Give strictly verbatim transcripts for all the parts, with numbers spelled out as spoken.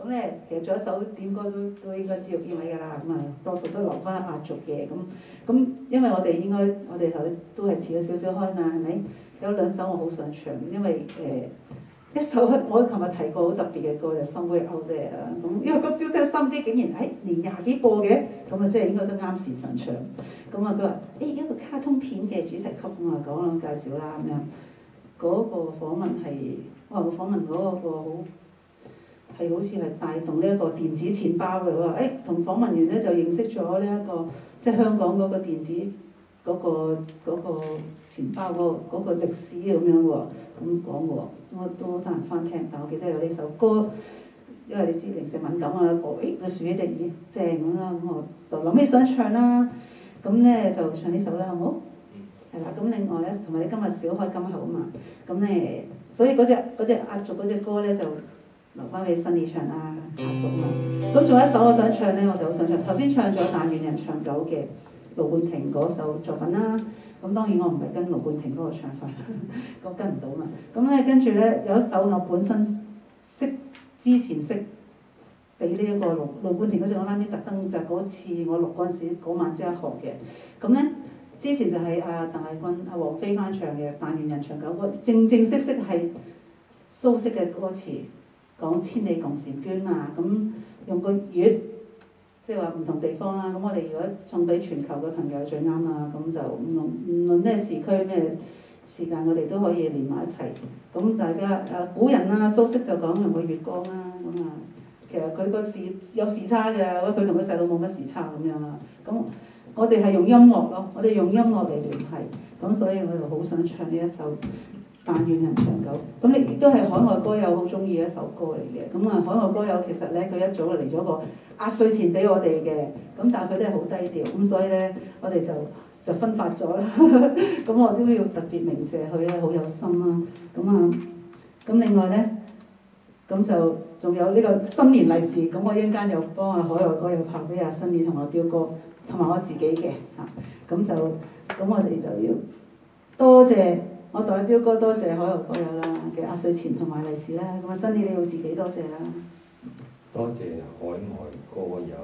咁咧，其實仲有一首點歌都都應該知道邊位㗎啦。咁啊，多數都留翻壓軸嘅。咁咁，因為我哋應該我哋頭都係遲咗少少開嘛，係咪？有兩首我好想唱，因為誒、呃、一首我琴日提過好特別嘅歌就《Somewhere Out There》啊。咁因為今朝聽心機竟然誒連廿幾播嘅，咁啊即係應該都啱時辰唱。咁啊佢話誒一個卡通片嘅主題曲，咁啊講啦介紹啦咁樣。嗰、那個訪問係我話個訪問嗰個好。係好似係帶動呢一個電子錢包嘅。佢話誒同訪問員咧就認識咗呢一個即係香港嗰個電子嗰、嗰個嗰、嗰個錢包嗰、嗰個嗰、嗰個歷史咁樣喎，咁講喎，我都得閒翻聽。但我記得有呢首歌，因為你知零食敏感啊，我誒佢豎一隻耳正咁啦，咁我就諗起想唱啦，咁咧就唱呢首啦，好唔好？係啦，咁另外咧同埋你今日少開金口啊嘛，咁咧所以嗰隻嗰隻壓軸嗰隻歌咧就。留翻俾新意唱啦，壓軸啊嘛。咁仲有一首我想唱咧，我就好想唱。頭先唱咗《但願人長久》嘅盧冠廷嗰首作品啦。咁當然我唔係跟盧冠廷嗰個唱法，我跟唔到嘛。咁咧跟住咧有一首我本身識之前識俾呢一個盧盧冠廷嗰隻，我拉尾特登就嗰次我錄嗰陣時嗰晚即刻學嘅。咁咧之前就係阿鄧麗君、阿王菲翻唱嘅《但願人長久》，嗰正正式式係蘇軾嘅歌詞。講千里共嬋娟嘛，咁用個粵，即係話唔同地方啦。咁我哋如果送俾全球嘅朋友最啱啦，咁就唔論唔論咩時區咩時間，我哋都可以連埋一齊。咁大家誒古人啦，蘇軾就講用個月光啦，咁啊，其實佢個時有時差嘅，佢同佢細佬冇乜時差咁樣啦。咁我哋係用音樂咯，我哋用音樂嚟聯繫，咁所以我就好想唱呢一首。但願人長久，咁你亦都係海外歌友好中意一首歌嚟嘅。咁啊，海外歌友其實咧，佢一早就嚟咗個壓歲錢俾我哋嘅。咁但係佢都係好低調，咁所以咧，我哋就就分發咗啦。咁我都要特別鳴謝佢咧，好有心啦。咁啊，咁另外咧，咁就仲有呢個新年利是，咁我一陣間又幫阿海外歌友拍俾阿新年同阿彪哥同埋我自己嘅嚇。咁就咁我哋就要多謝。我代表哥多謝海外歌友啦嘅壓歲錢同埋利是啦，咁啊新年你要自己多謝啦。 多謝海外歌友，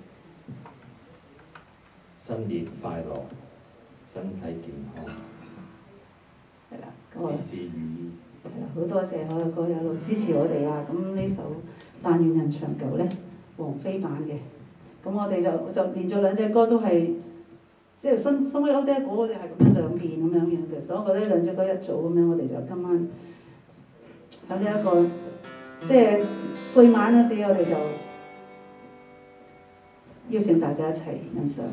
新年快樂，身體健康， 係啦，咁我事事如意。 係啦，好多謝海外歌友支持我哋啊！咁呢首《但願人長久》咧，王菲版嘅，咁我哋就就連咗兩隻歌都係。即係新新威歐爹嗰個就係咁樣兩邊咁樣樣嘅，所以我覺得兩隻歌一組咁樣，我哋就今晚喺呢一個即係歲晚嗰時，我哋就邀請大家一齊欣賞。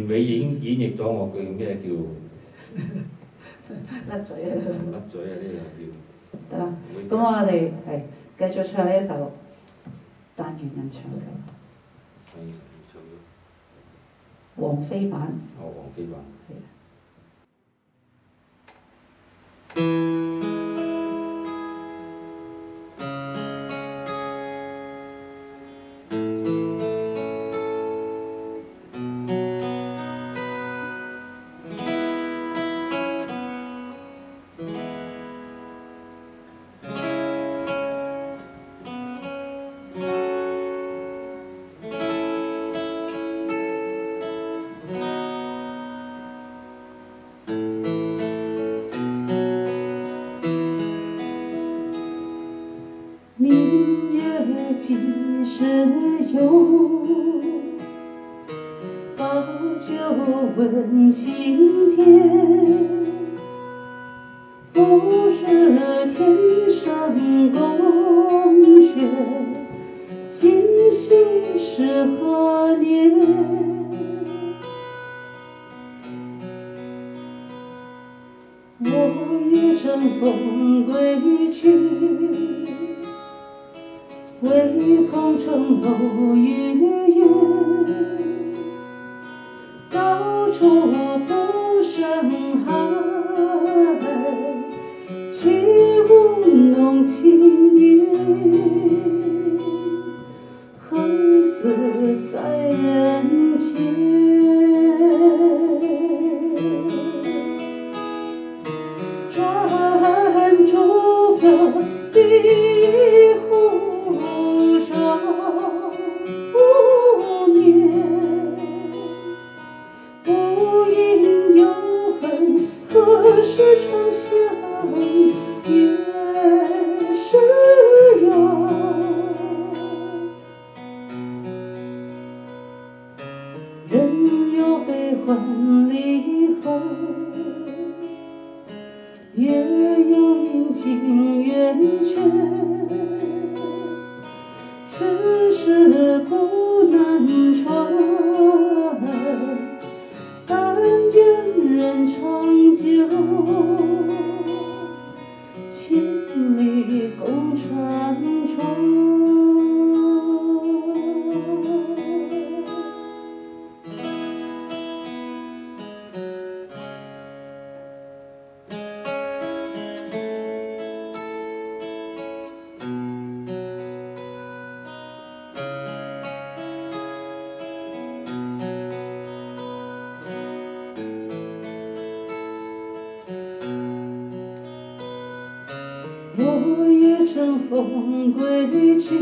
美已經演繹咗我句咩叫甩嘴啊！ 甩嘴啊！呢個叫得啦，咁我哋係繼續唱呢一首《但願人長久》，王菲版。 哦，王菲版。 问青天，不是天上宫阙，今夕是何年？我欲乘风归去，唯恐城楼月月。到处不胜寒，岂无浓情韵？横死在人间。转朱标，低湖照无眠。不因有恨，何时长相月是圆。人有悲欢离合，月有阴晴圆缺。此事古难传，但愿人长久，千里共婵娟。我欲乘风归去，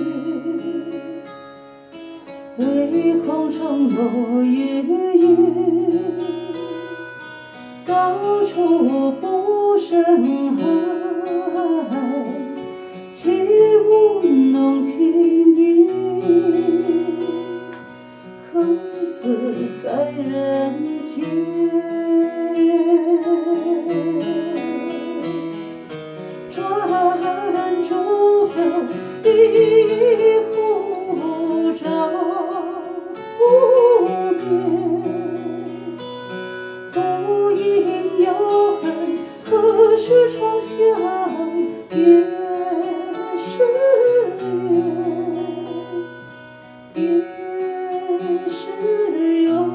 唯恐城楼月月。到处不胜寒，岂无浓情韵？横死在人间。转朱标，低湖照无边。不因有恨，何时长相月是圆，月是圆。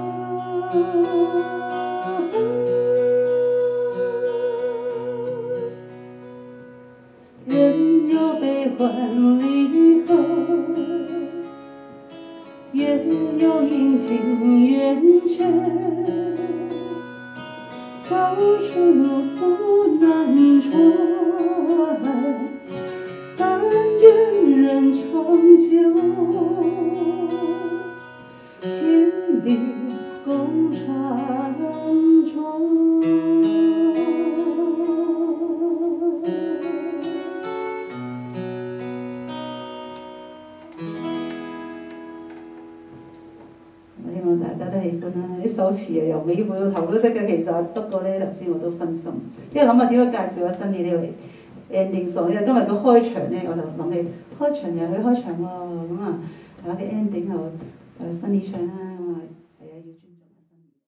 人有悲欢离合，月有阴晴圆缺。到处不难传，但愿人长久，千里共婵娟。希望大家都喜歡啦！啲手詞啊由尾背到頭都識嘅，其實不過咧頭先我都分心，因為諗下點樣介紹下新嘅呢個 ending song，因為今日個開場咧我就諗起開場又去開場喎，咁啊大家嘅 ending 又誒新啲唱啦。